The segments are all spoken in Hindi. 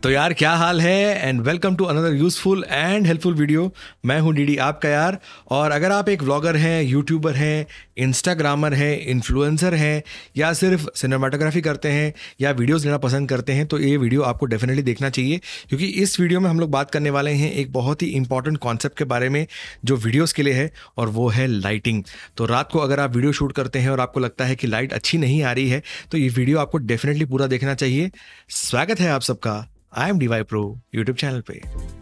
तो यार क्या हाल है and welcome to another useful and helpful video. मैं हूं डीडी आपका यार। और अगर आप एक व्लॉगर हैं, यूट्यूबर हैं, इंस्टाग्रामर हैं, इन्फ्लुएंसर हैं या सिर्फ सिनेमाटोग्राफी करते हैं या वीडियोस लेना पसंद करते हैं तो ये वीडियो आपको डेफिनेटली देखना चाहिए, क्योंकि इस वीडियो में हम लोग बात करने वाले हैं एक बहुत ही इंपॉर्टेंट कॉन्सेप्ट के बारे में जो वीडियोज़ के लिए है, और वो है लाइटिंग। तो रात को अगर आप वीडियो शूट करते हैं और आपको लगता है कि लाइट अच्छी नहीं आ रही है तो ये वीडियो आपको डेफिनेटली पूरा देखना चाहिए। स्वागत है आप सबका I am DY Pro YouTube channel पे।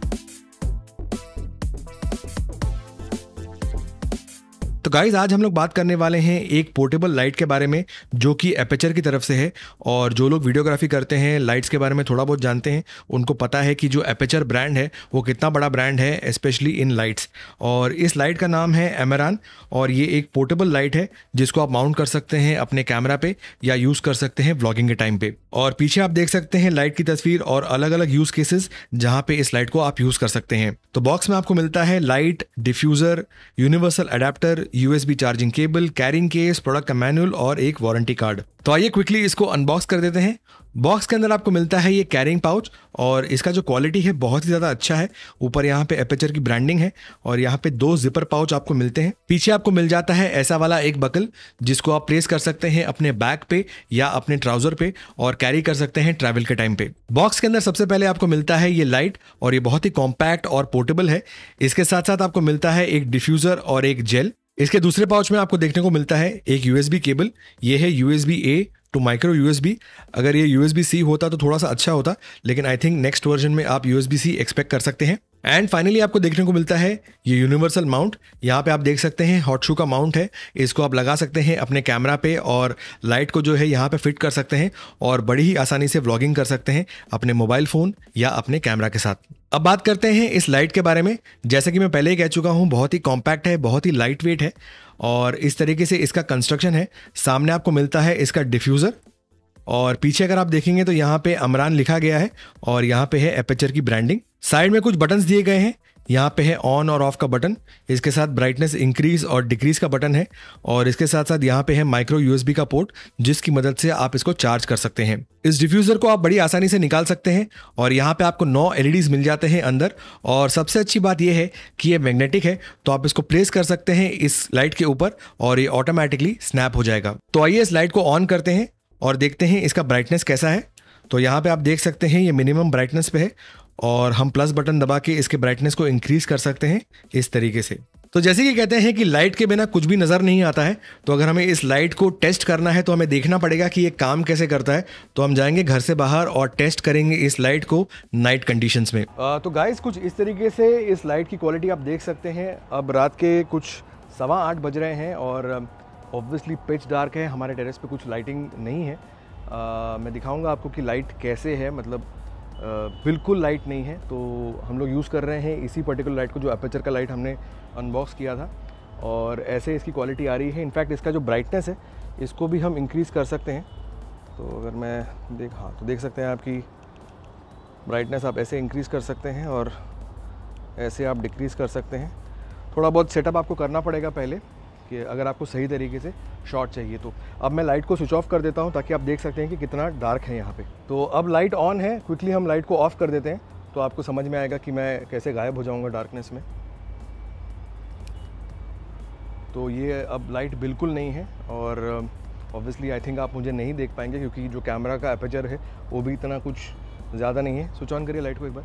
तो गाइज आज हम लोग बात करने वाले हैं एक पोर्टेबल लाइट के बारे में जो कि एपेचर की तरफ से है। और जो लोग वीडियोग्राफी करते हैं, लाइट्स के बारे में थोड़ा बहुत जानते हैं, उनको पता है कि जो एपेचर ब्रांड है वो कितना बड़ा ब्रांड है, स्पेशली इन लाइट्स। और इस लाइट का नाम है एमेरान और ये एक पोर्टेबल लाइट है जिसको आप माउंट कर सकते हैं अपने कैमरा पे या यूज़ कर सकते हैं व्लॉगिंग के टाइम पे। और पीछे आप देख सकते हैं लाइट की तस्वीर और अलग अलग यूज़ केसेस जहाँ पे इस लाइट को आप यूज़ कर सकते हैं। तो बॉक्स में आपको मिलता है light, diffuser, universal adapter, USB charging cable, carrying case, product का मैनुअल और एक वारंटी कार्ड। तो आइए क्विकली इसको अनबॉक्स कर देते हैं। बॉक्स के अंदर आपको मिलता है ये कैरिंग पाउच और इसका जो क्वालिटी है बहुत ही ज़्यादा अच्छा है। ऊपर यहाँ पे एपेचर की ब्रांडिंग है और यहाँ पे 2 जिपर पाउच आपको मिलते हैं। पीछे आपको मिल जाता है ऐसा वाला एक बकल जिसको आप प्लेस कर सकते हैं अपने बैग पे या अपने ट्राउजर पे और कैरी कर सकते हैं ट्रैवल के टाइम पे। बॉक्स के अंदर सबसे पहले आपको मिलता है ये लाइट और ये बहुत ही कॉम्पैक्ट और पोर्टेबल है। इसके साथ साथ आपको मिलता है एक डिफ्यूज़र और एक जेल। इसके दूसरे पाउच में आपको देखने को मिलता है एक USB केबल। ये है USB-A टू माइक्रो USB। अगर ये USB-C होता तो थोड़ा सा अच्छा होता, लेकिन आई थिंक नेक्स्ट वर्जन में आप USB-C एक्सपेक्ट कर सकते हैं। एंड फाइनली आपको देखने को मिलता है ये यूनिवर्सल माउंट। यहाँ पे आप देख सकते हैं हॉट शू का माउंट है। इसको आप लगा सकते हैं अपने कैमरा पे और लाइट को जो है यहाँ पे फिट कर सकते हैं और बड़ी ही आसानी से व्लॉगिंग कर सकते हैं अपने मोबाइल फ़ोन या अपने कैमरा के साथ। अब बात करते हैं इस लाइट के बारे में। जैसे कि मैं पहले ही कह चुका हूँ, बहुत ही कॉम्पैक्ट है, बहुत ही लाइट वेट है और इस तरीके से इसका कंस्ट्रक्शन है। सामने आपको मिलता है इसका डिफ्यूज़र और पीछे अगर आप देखेंगे तो यहाँ पे अमरान लिखा गया है और यहाँ पे है एपेचर की ब्रांडिंग। साइड में कुछ बटन्स दिए गए हैं। यहाँ पे है ऑन और ऑफ का बटन, इसके साथ ब्राइटनेस इंक्रीज और डिक्रीज का बटन है और इसके साथ साथ यहाँ पे है माइक्रो USB का पोर्ट जिसकी मदद से आप इसको चार्ज कर सकते हैं। इस डिफ्यूज़र को आप बड़ी आसानी से निकाल सकते हैं और यहाँ पे आपको 9 LEDs मिल जाते हैं अंदर। और सबसे अच्छी बात यह है कि ये मैग्नेटिक है, तो आप इसको प्लेस कर सकते हैं इस लाइट के ऊपर और ये ऑटोमेटिकली स्नैप हो जाएगा। तो आइए इस लाइट को ऑन करते हैं और देखते हैं इसका ब्राइटनेस कैसा है। तो यहाँ पे आप देख सकते हैं ये मिनिमम ब्राइटनेस पे है और हम प्लस बटन दबा के इसके ब्राइटनेस को इंक्रीज कर सकते हैं इस तरीके से। तो जैसे कि कहते हैं कि लाइट के बिना कुछ भी नज़र नहीं आता है, तो अगर हमें इस लाइट को टेस्ट करना है तो हमें देखना पड़ेगा कि ये काम कैसे करता है। तो हम जाएंगे घर से बाहर और टेस्ट करेंगे इस लाइट को नाइट कंडीशंस में। तो गाइस कुछ इस तरीके से इस लाइट की क्वालिटी आप देख सकते हैं। अब रात के कुछ 8:15 बज रहे हैं और ऑब्वियसली पिच डार्क है। हमारे टेरेस पे कुछ लाइटिंग नहीं है। मैं दिखाऊंगा आपको कि लाइट कैसे है, मतलब बिल्कुल लाइट नहीं है। तो हम लोग यूज़ कर रहे हैं इसी पर्टिकुलर लाइट को जो एपेचर का लाइट हमने अनबॉक्स किया था और ऐसे इसकी क्वालिटी आ रही है। इनफैक्ट इसका जो ब्राइटनेस है इसको भी हम इंक्रीज़ कर सकते हैं। तो अगर मैं तो देख सकते हैं आपकी ब्राइटनेस आप ऐसे इंक्रीज़ कर सकते हैं और ऐसे आप डिक्रीज़ कर सकते हैं। थोड़ा बहुत सेटअप आपको करना पड़ेगा पहले कि अगर आपको सही तरीके से शॉट चाहिए तो। अब मैं लाइट को स्विच ऑफ कर देता हूं ताकि आप देख सकते हैं कि कितना डार्क है यहाँ पे। तो अब लाइट ऑन है, क्विकली हम लाइट को ऑफ कर देते हैं तो आपको समझ में आएगा कि मैं कैसे गायब हो जाऊंगा डार्कनेस में। तो ये अब लाइट बिल्कुल नहीं है और ऑब्वियसली आई थिंक आप मुझे नहीं देख पाएंगे क्योंकि जो कैमरा का एपेचर है वो भी इतना कुछ ज़्यादा नहीं है। स्विच ऑन करिए लाइट को एक बार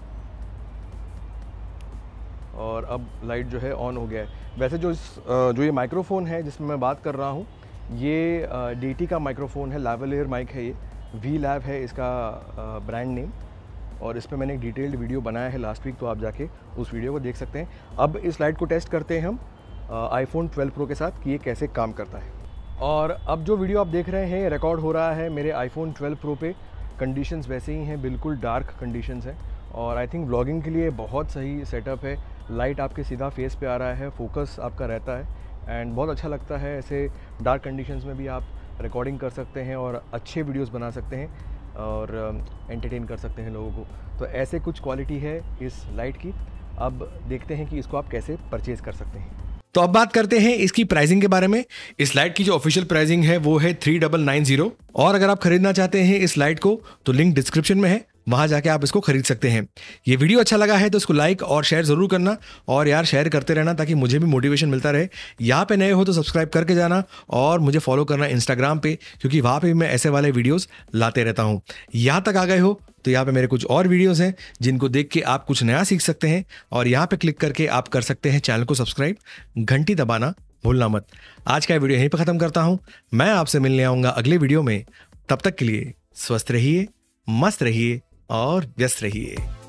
और अब लाइट जो है ऑन हो गया है। वैसे जो ये माइक्रोफ़ोन है जिसमें मैं बात कर रहा हूँ ये DT का माइक्रोफ़ोन है, लैवलियर माइक है, ये V-Lab है इसका ब्रांड नेम। और इस पर मैंने एक डिटेल्ड वीडियो बनाया है लास्ट वीक, तो आप जाके उस वीडियो को देख सकते हैं। अब इस लाइट को टेस्ट करते हैं हम iPhone 12 Pro के साथ कि ये कैसे काम करता है। और अब जो वीडियो आप देख रहे हैं रिकॉर्ड हो रहा है मेरे iPhone 12 Pro पे। कंडीशंस वैसे ही हैं, बिल्कुल डार्क कंडीशंस हैं और आई थिंक व्लॉगिंग के लिए बहुत सही सेटअप है। लाइट आपके सीधा फेस पे आ रहा है, फोकस आपका रहता है एंड बहुत अच्छा लगता है। ऐसे डार्क कंडीशंस में भी आप रिकॉर्डिंग कर सकते हैं और अच्छे वीडियोस बना सकते हैं और एंटरटेन कर सकते हैं लोगों को। तो ऐसे कुछ क्वालिटी है इस लाइट की। अब देखते हैं कि इसको आप कैसे परचेज़ कर सकते हैं। तो अब बात करते हैं इसकी प्राइसिंग के बारे में। इस लाइट की जो ऑफिशियल प्राइसिंग है वो है 3990 और अगर आप खरीदना चाहते हैं इस लाइट को तो लिंक डिस्क्रिप्शन में है, वहां जाके आप इसको खरीद सकते हैं। ये वीडियो अच्छा लगा है तो इसको लाइक और शेयर जरूर करना, और यार शेयर करते रहना ताकि मुझे भी मोटिवेशन मिलता रहे। यहाँ पे नए हो तो सब्सक्राइब करके जाना, और मुझे फॉलो करना इंस्टाग्राम पे, क्योंकि वहाँ पे भी मैं ऐसे वाले वीडियोस लाते रहता हूँ। यहाँ तक आ गए हो तो यहाँ पे मेरे कुछ और वीडियोस हैं जिनको देख के आप कुछ नया सीख सकते हैं, और यहाँ पे क्लिक करके आप कर सकते हैं चैनल को सब्सक्राइब, घंटी दबाना भूलना मत। आज का वीडियो यहीं पे खत्म करता हूँ, मैं आपसे मिलने आऊंगा अगले वीडियो में। तब तक के लिए स्वस्थ रहिए, मस्त रहिए और व्यस्त रहिए।